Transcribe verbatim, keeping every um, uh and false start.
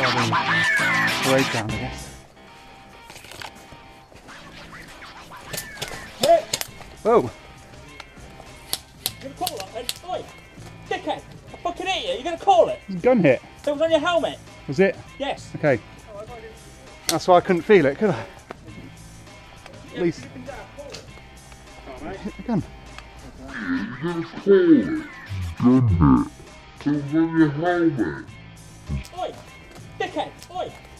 parade ground, I guess. Hey, Whoa! you gonna call that then? Oi, dickhead! I fucking hit you. You gonna call it? Gun hit. It was on your helmet. Was it? Yes. Okay. That's why I couldn't feel it, could I? At least. Hit the gun. Oi, dickhead! Oi.